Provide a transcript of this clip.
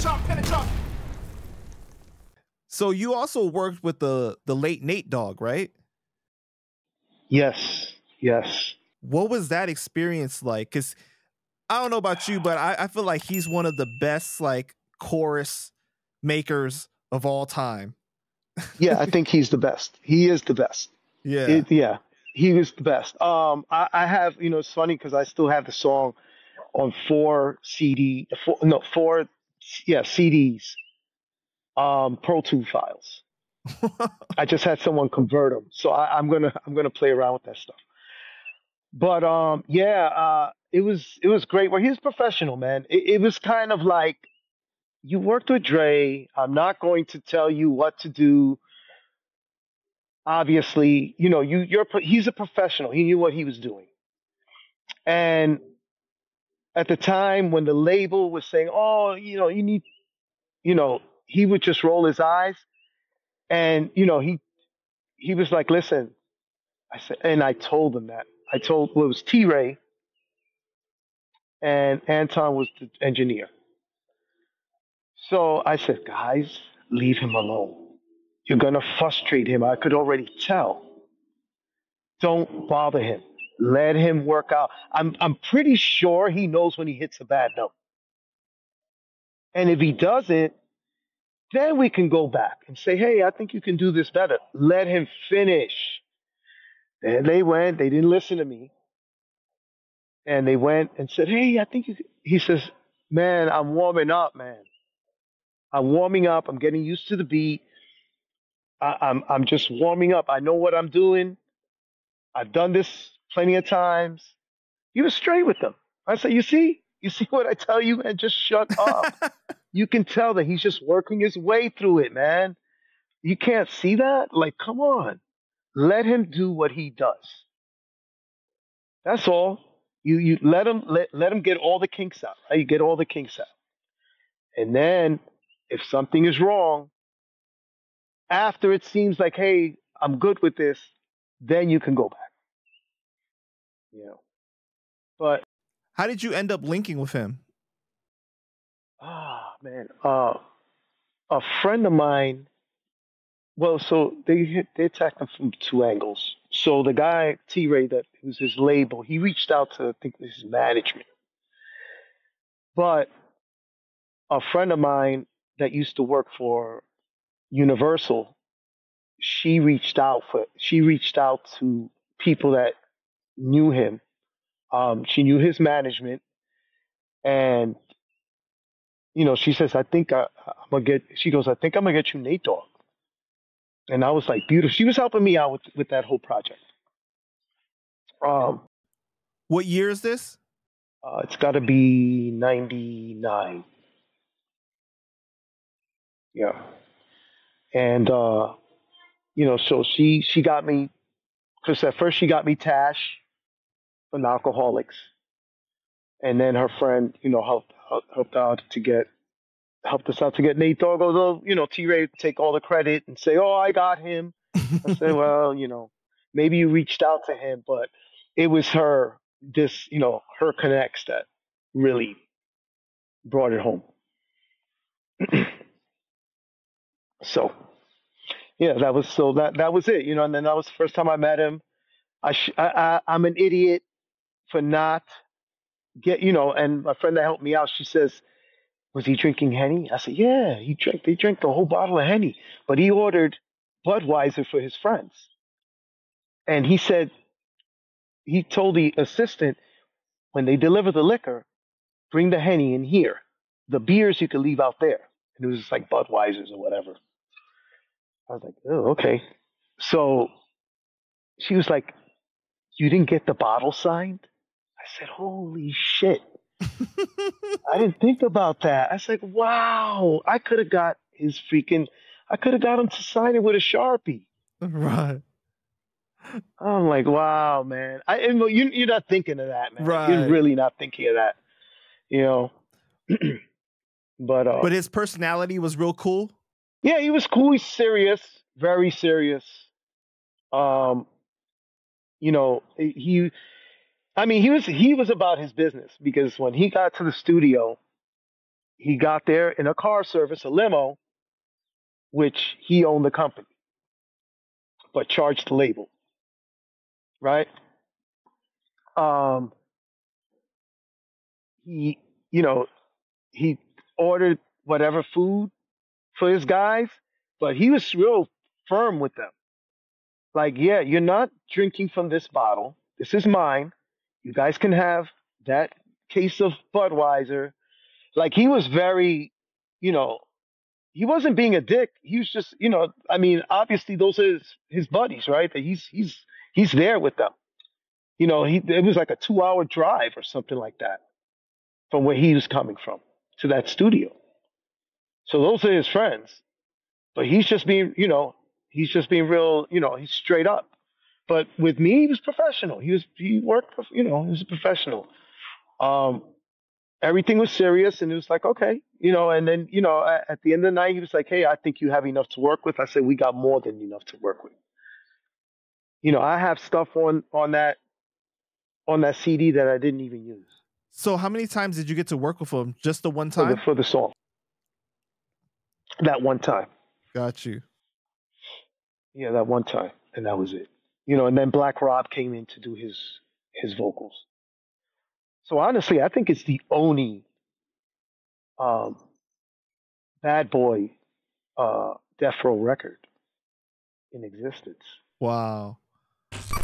So you also worked with the late Nate Dogg, right? Yes. What was that experience like? Because I don't know about you, but I feel like he's one of the best like chorus makers of all time. Yeah, I think he's the best. He is the best. Yeah. Yeah, he was the best. I have, it's funny because I still have the song on four, yeah, CDs, Pro 2 files. I just had someone convert them, so I'm gonna play around with that stuff. But yeah, it was great. Well, he's professional, man. It was kind of like you worked with Dre. I'm not going to tell you what to do. Obviously, he's a professional. He knew what he was doing. And at the time when the label was saying, "Oh, you need," he would just roll his eyes, and he was like, "Listen," I said, and I told him that. Well, it was T Ray and Anton was the engineer. So I said, "Guys, leave him alone. You're gonna frustrate him. I could already tell. Don't bother him. Let him work out. I'm pretty sure he knows when he hits a bad note. And if he doesn't, then we can go back and say, hey, I think you can do this better. Let him finish." And they went, they didn't listen to me. And they went and said, hey, I think you can. He says, man, I'm warming up, man. I'm warming up. I'm getting used to the beat. I'm just warming up. I know what I'm doing. I've done this plenty of times. He was straight with them. I said, you see what I tell you, man? Just shut up. You can tell that he's just working his way through it, man. You can't see that? Like, come on. Let him do what he does. That's all. You let him get all the kinks out, right? You get all the kinks out. And then if something is wrong, after it seems like, hey, I'm good with this, then you can go back. But How did you end up linking with him? man, a friend of mine. Well, so they attacked him from two angles. So the guy T Ray, that was his label, he reached out to, I think, his management. But a friend of mine that used to work for Universal, she reached out to people that knew him. She knew his management, and she says, "I think I'm gonna get." She goes, "I think I'm gonna get you Nate Dogg." And I was like, "Beautiful." She was helping me out with that whole project. What year is this? It's got to be 99. Yeah. And so she got me, because at first she got me Tash from Alcoholics, and then her friend, helped us out to get Nate Dogg. Although T Ray would take all the credit and say, "Oh, I got him." I said, "Well, maybe you reached out to him, but it was her connects that really brought it home." So yeah, that was it. And then that was the first time I met him. I'm an idiot for not and my friend that helped me out, she says, was he drinking Henny? I said, yeah, they drank the whole bottle of Henny, but he ordered Budweiser for his friends. And he told the assistant, when they deliver the liquor, bring the Henny in here. The beers you can leave out there. And it was just like Budweisers or whatever. I was like, oh, okay. So she was like, you didn't get the bottle signed? I said, holy shit. I didn't think about that. I was like, wow, I could have got him to sign it with a Sharpie. Right. I'm like, wow, man. You're not thinking of that, man. Right. You're really not thinking of that, But his personality was real cool. Yeah, he was cool. He's serious, very serious. He was about his business, because when he got to the studio, he got there in a car service, a limo, which he owned the company, but charged the label, right? Um, he, you know, he ordered whatever food for his guys, but he was real firm with them. Like, yeah, you're not drinking from this bottle. This is mine. You guys can have that case of Budweiser. Like, he was very, you know, he wasn't being a dick. He was just, I mean, obviously those are his buddies, right? That he's there with them. It was like a 2-hour drive or something like that from where he was coming from to that studio. So those are his friends. But he's just being real, he's straight up. But with me, he was professional. He worked, he was a professional. Um, Everything was serious, and it was like, okay, and then, at the end of the night, he was like, hey, I think you have enough to work with. I said, we got more than enough to work with. I have stuff on that CD that I didn't even use. So how many times did you get to work with him? Just the one For time? the song. That one time. Got you. Yeah, that one time. And that was it. And then Black Rob came in to do his vocals. So honestly, I think it's the only Bad Boy Death Row record in existence. Wow.